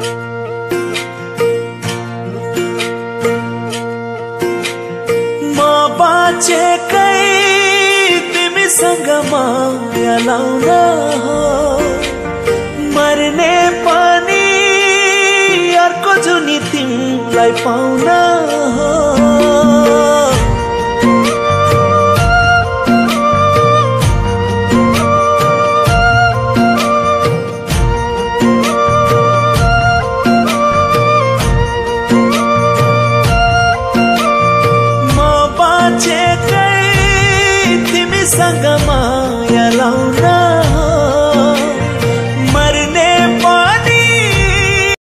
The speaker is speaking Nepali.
बाँचेकै तिमीसँग माया लाउन हो, मर्ने पनि अर्को जुनी तिमीलाई पाउन हो। तिमीसँग माया लाउन